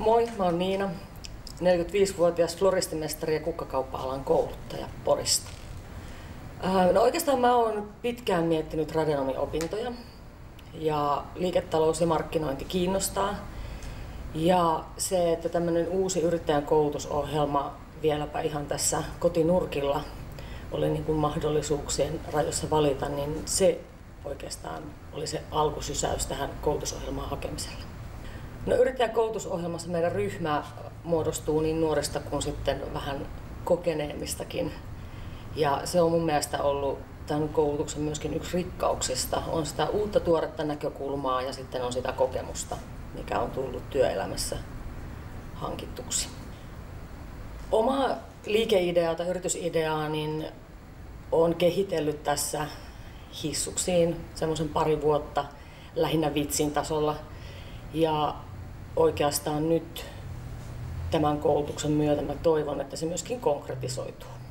Moi, mä oon Niina, 45-vuotias floristimestari ja kukkakauppa-alan kouluttaja Porista. No oikeastaan mä oon pitkään miettinyt tradenomi-opintoja ja liiketalous ja markkinointi kiinnostaa. Ja se, että tämmöinen uusi yrittäjän koulutusohjelma vieläpä ihan tässä kotinurkilla oli niin kuin mahdollisuuksien rajoissa valita, niin se oikeastaan oli se alkusysäys tähän koulutusohjelmaan hakemiselle. No yrittäjäkoulutusohjelmassa meidän ryhmä muodostuu niin nuorista kuin sitten vähän kokeneemmistakin. Ja se on mun mielestä ollut tämän koulutuksen myöskin yksi rikkauksista. On sitä uutta tuoretta näkökulmaa ja sitten on sitä kokemusta, mikä on tullut työelämässä hankituksi. Oma liikeideaa tai yritysideaa niin olen kehitellyt tässä hissuksiin semmoisen pari vuotta lähinnä vitsin tasolla. Ja oikeastaan nyt tämän koulutuksen myötä mä toivon, että se myöskin konkretisoituu.